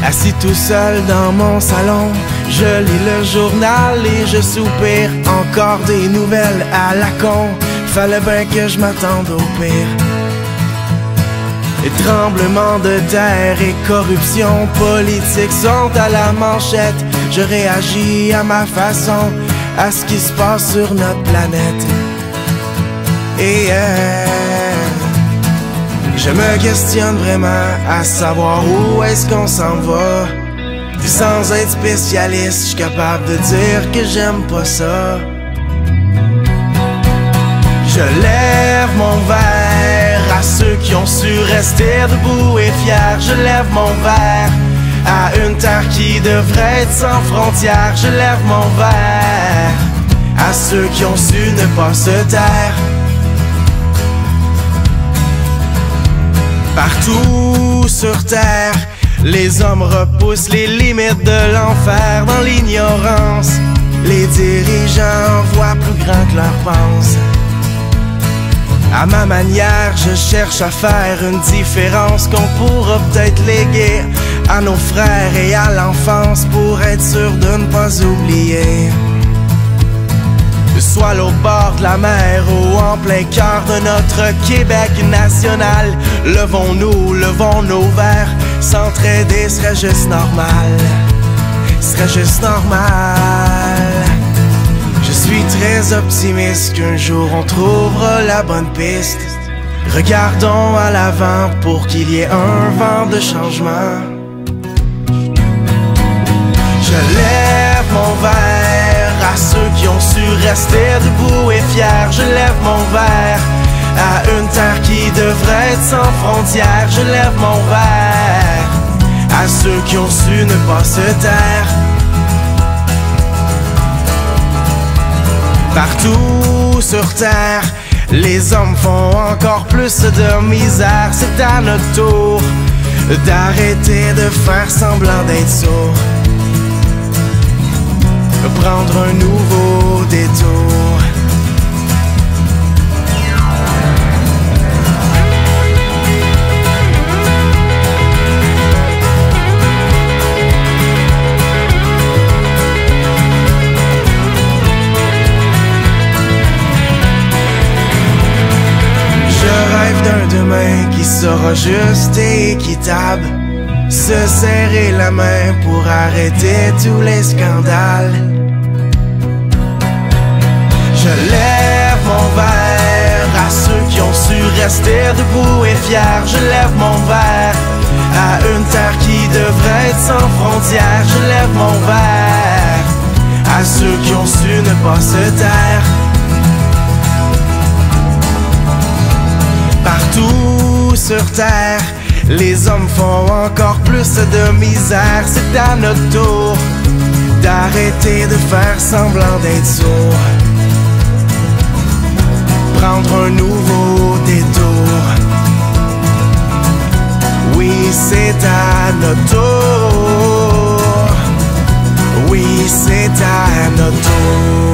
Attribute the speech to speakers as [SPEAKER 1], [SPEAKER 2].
[SPEAKER 1] Assis tout seul dans mon salon, je lis le journal et je soupire. Encore des nouvelles à la con, fallait bien que je m'attende au pire. Et tremblements de terre et corruption politique sont à la manchette. Je réagis à ma façon à ce qui se passe sur notre planète. Et je me questionne vraiment à savoir où est-ce qu'on s'en va. Puis sans être spécialiste, je suis capable de dire que j'aime pas ça. Je lève mon verre à ceux qui ont su rester debout et fiers. Je lève mon verre à une terre qui devrait être sans frontières. Je lève mon verre à ceux qui ont su ne pas se taire. Partout sur terre, les hommes repoussent les limites de l'enfer. Dans l'ignorance, les dirigeants voient plus grand que leurs pensées. À ma manière, je cherche à faire une différence qu'on pourra peut-être léguer à nos frères et à l'enfance pour être sûr de ne pas oublier. Soit au bord de la mer ou en plein cœur de notre Québec national, levons-nous, levons nos verres. S'entraider serait juste normal, serait juste normal. Je suis très optimiste qu'un jour on trouvera la bonne piste. Regardons à l'avant pour qu'il y ait un vent de changement. Je lève mon verre à ceux qui ont su rester debout et fiers. Je lève mon verre à une terre qui devrait être sans frontières. Je lève mon verre à ceux qui ont su ne pas se taire. Partout sur terre, les hommes font encore plus de misère. C'est à notre tour d'arrêter de faire semblant d'être sourd, prendre un nouveau détour. Je rêve d'un demain qui sera juste et équitable. Se serrer la main pour arrêter tous les scandales. Je lève mon verre à ceux qui ont su rester debout et fiers. Je lève mon verre à une terre qui devrait être sans frontières. Je lève mon verre à ceux qui ont su ne pas se taire. Partout sur terre, les hommes font encore plus de misère. C'est à notre tour d'arrêter de faire semblant d'être sourd, prendre un nouveau détour. Oui, c'est à notre tour. Oui, c'est à notre tour.